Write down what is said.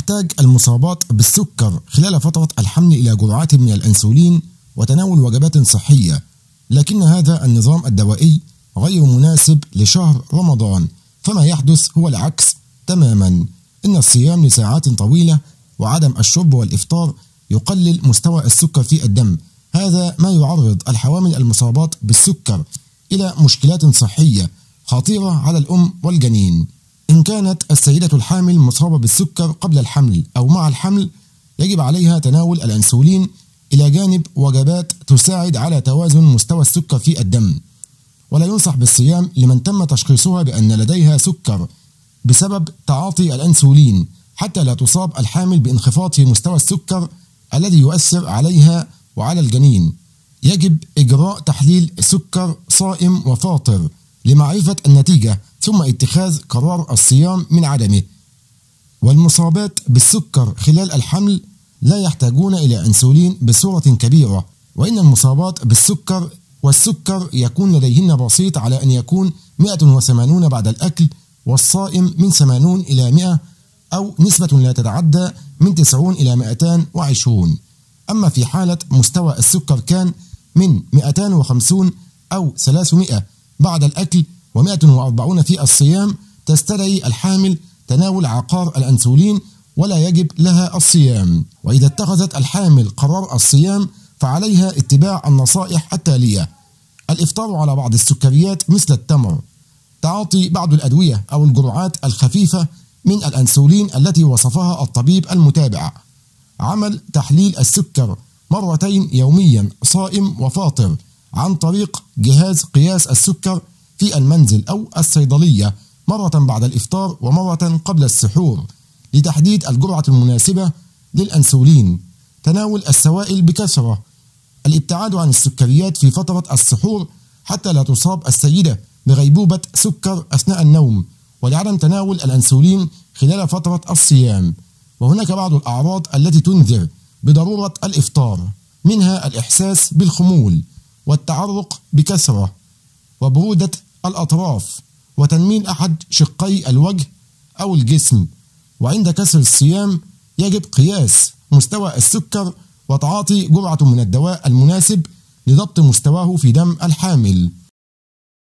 تحتاج المصابات بالسكر خلال فترة الحمل إلى جرعات من الأنسولين وتناول وجبات صحية، لكن هذا النظام الدوائي غير مناسب لشهر رمضان، فما يحدث هو العكس تماما. إن الصيام لساعات طويلة وعدم الشرب والإفطار يقلل مستوى السكر في الدم، هذا ما يعرض الحوامل المصابات بالسكر إلى مشكلات صحية خطيرة على الأم والجنين. إن كانت السيدة الحامل مصابة بالسكر قبل الحمل أو مع الحمل، يجب عليها تناول الأنسولين إلى جانب وجبات تساعد على توازن مستوى السكر في الدم. ولا ينصح بالصيام لمن تم تشخيصها بأن لديها سكر بسبب تعاطي الأنسولين، حتى لا تصاب الحامل بانخفاض في مستوى السكر الذي يؤثر عليها وعلى الجنين. يجب إجراء تحليل سكر صائم وفاطر لمعرفة النتيجة، ثم اتخاذ قرار الصيام من عدمه. والمصابات بالسكر خلال الحمل لا يحتاجون إلى أنسولين بصورة كبيرة، وإن المصابات بالسكر والسكر يكون لديهن بسيط على أن يكون 180 بعد الأكل، والصائم من 80 إلى 100 أو نسبة لا تتعدى من 90 إلى 220. أما في حالة مستوى السكر كان من 250 أو 300 بعد الأكل و140 في الصيام، تستدعي الحامل تناول عقار الأنسولين ولا يجب لها الصيام. وإذا اتخذت الحامل قرار الصيام فعليها اتباع النصائح التالية: الإفطار على بعض السكريات مثل التمر، تعاطي بعض الأدوية أو الجرعات الخفيفة من الأنسولين التي وصفها الطبيب المتابع، عمل تحليل السكر مرتين يوميا صائم وفاطر عن طريق جهاز قياس السكر في المنزل أو الصيدلية، مرة بعد الإفطار ومرة قبل السحور لتحديد الجرعة المناسبة للأنسولين، تناول السوائل بكثرة، الابتعاد عن السكريات في فترة السحور حتى لا تصاب السيدة بغيبوبة سكر أثناء النوم، ولعدم تناول الأنسولين خلال فترة الصيام. وهناك بعض الأعراض التي تنذر بضرورة الإفطار، منها الإحساس بالخمول والتعرق بكثرة وبرودة الأطراف وتنميل أحد شقي الوجه أو الجسم. وعند كسر الصيام يجب قياس مستوى السكر وتعاطي جرعة من الدواء المناسب لضبط مستواه في دم الحامل.